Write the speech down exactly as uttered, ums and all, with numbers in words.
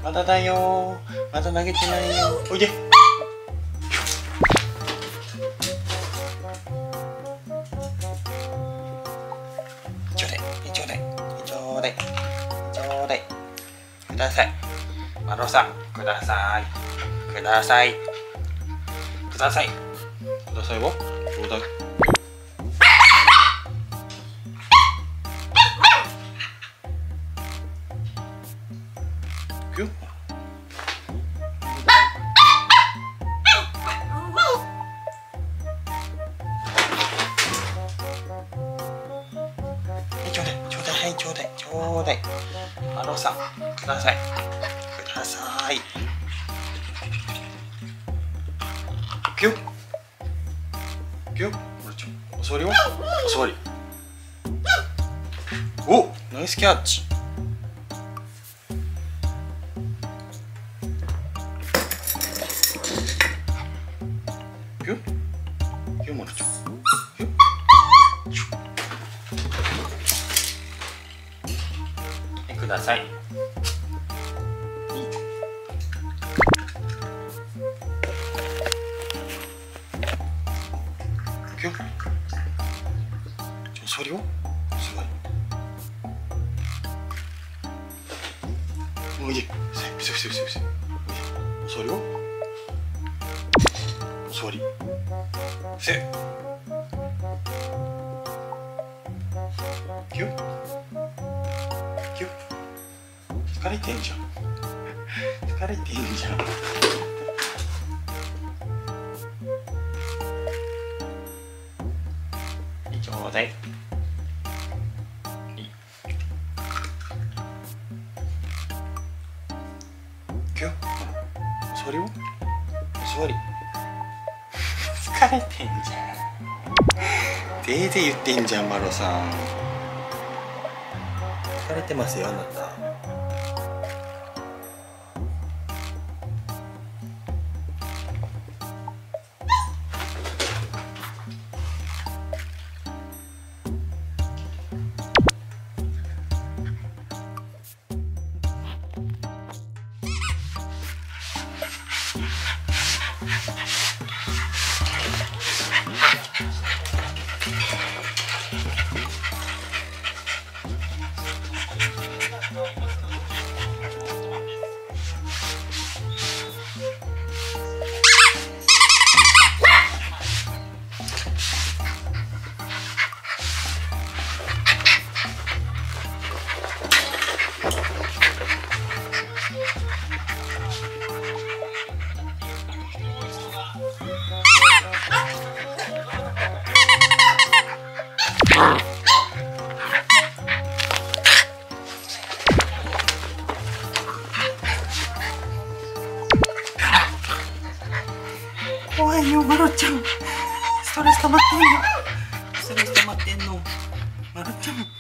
まだだよ。まだ投げてないよ。おいで。ちょうだい、ちょうだい、ちょうだい、ちょうだい。ください。マロさん、ください。ください。ください。くださいわ。ちょうだい。いくよ。ちょうだい、ちょうだい、はい、ちょうだい、ちょうだい。マロさん、ください。ください。いくよ。いくよ。マロちゃん、お座りは。お座り。お、ナイスキャッチ。いくよ。いくよ、マロちゃん。いくよ。ください。いくよ。座りよ。すごい。おいで。せせせせせ。お座りよ。お座り。せ。いくよ。いくよ。疲れてんじゃん。疲れてんじゃん。ちょうだい。いい。いくよ。座りよ。座り。疲れてんじゃん。デーで言ってんじゃん、マロさん。疲れてますよ、あなた。怖いよ、マロちゃん。ストレス溜まってんの。ストレス溜まってんの。マロちゃん。